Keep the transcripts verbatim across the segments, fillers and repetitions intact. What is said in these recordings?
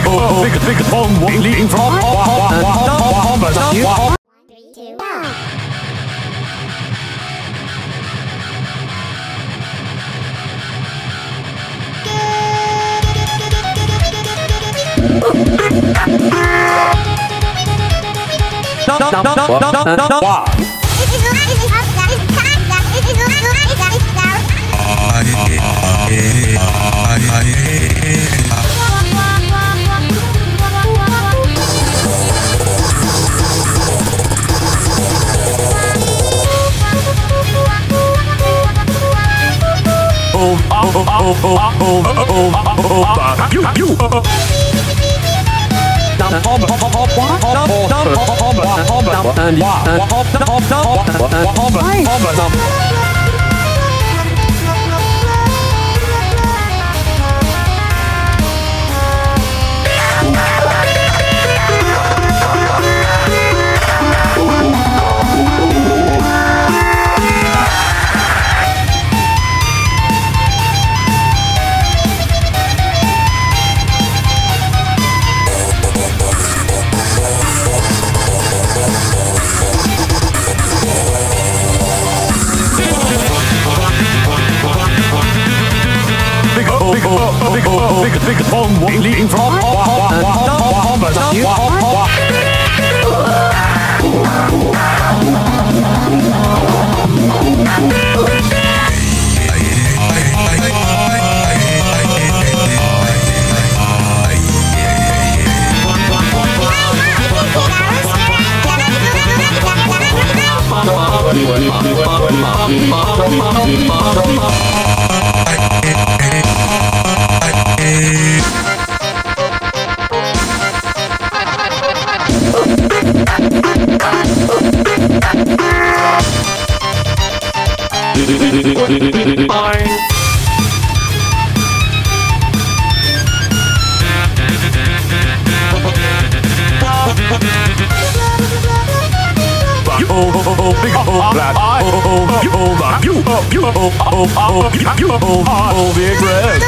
big oh big big bong leading from three, two, one. Wow. Oh, oh, oh, oh, oh, oh, oh, oh, you, you. Big oh, big big bong leading from big oh, black eye, oh, you, oh, you, oh, you, oh, oh, oh, you, oh, oh, big red.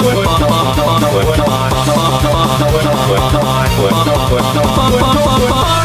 Bye.